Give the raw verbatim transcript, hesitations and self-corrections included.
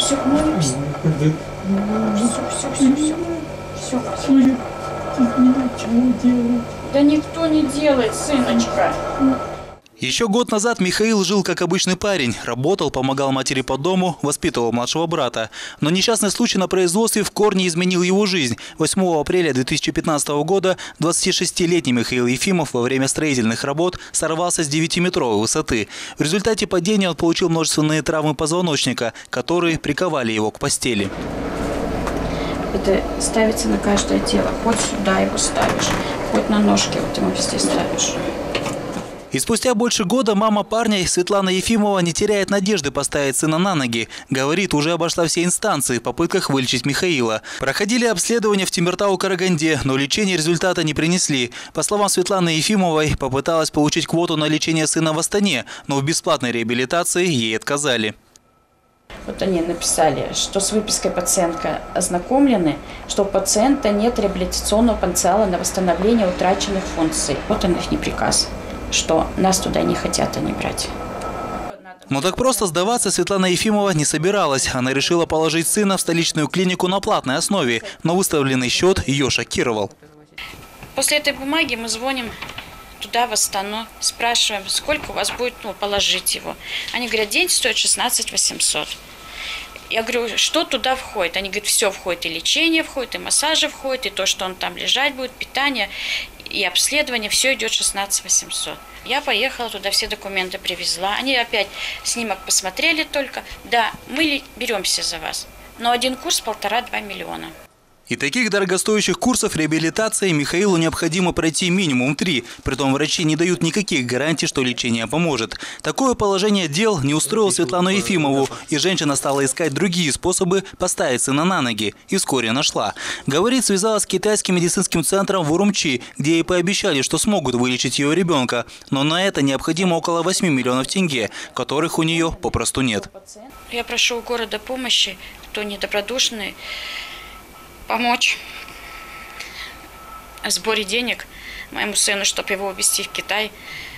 все, все, все, все, все, все, все. Да никто не делает, сыночка. Еще год назад Михаил жил как обычный парень. Работал, помогал матери по дому, воспитывал младшего брата. Но несчастный случай на производстве в корне изменил его жизнь. восьмого апреля две тысячи пятнадцатого года двадцатишестилетний Михаил Ефимов во время строительных работ сорвался с девятиметровой высоты. В результате падения он получил множественные травмы позвоночника, которые приковали его к постели. Это ставится на каждое тело. Хоть сюда его ставишь, хоть на ножки вот ему везде ставишь. И спустя больше года мама парня Светлана Ефимова не теряет надежды поставить сына на ноги. Говорит, уже обошла все инстанции в попытках вылечить Михаила. Проходили обследования в Темиртау-Караганде, но лечение результата не принесли. По словам Светланы Ефимовой, попыталась получить квоту на лечение сына в Астане, но в бесплатной реабилитации ей отказали. Вот они написали, что с выпиской пациентка ознакомлены, что у пациента нет реабилитационного потенциала на восстановление утраченных функций. Вот он их не приказ, что нас туда не хотят они брать. Но так просто сдаваться Светлана Ефимова не собиралась. Она решила положить сына в столичную клинику на платной основе, но выставленный счет ее шокировал. После этой бумаги мы звоним туда, в Астану, спрашиваем, сколько у вас будет, ну, положить его. Они говорят, день стоит шестнадцать восемьсот. Я говорю, что туда входит? Они говорят, все входит, и лечение входит, и массажи входит, и то, что он там лежать будет, питание и обследование, все идет шестнадцать восемьсот. Я поехала туда, все документы привезла. Они опять снимок посмотрели только. Да, мы беремся за вас. Но один курс полтора-два миллиона. И таких дорогостоящих курсов реабилитации Михаилу необходимо пройти минимум три. Притом врачи не дают никаких гарантий, что лечение поможет. Такое положение дел не устроило Светлану Ефимову, и женщина стала искать другие способы поставить сына на ноги. И вскоре нашла. Говорит, связалась с китайским медицинским центром в Урумчи, где ей пообещали, что смогут вылечить ее ребенка. Но на это необходимо около восьми миллионов тенге, которых у нее попросту нет. Я прошу у города помощи, кто недобродушный, помочь в сборе денег моему сыну, чтобы его увезти в Китай.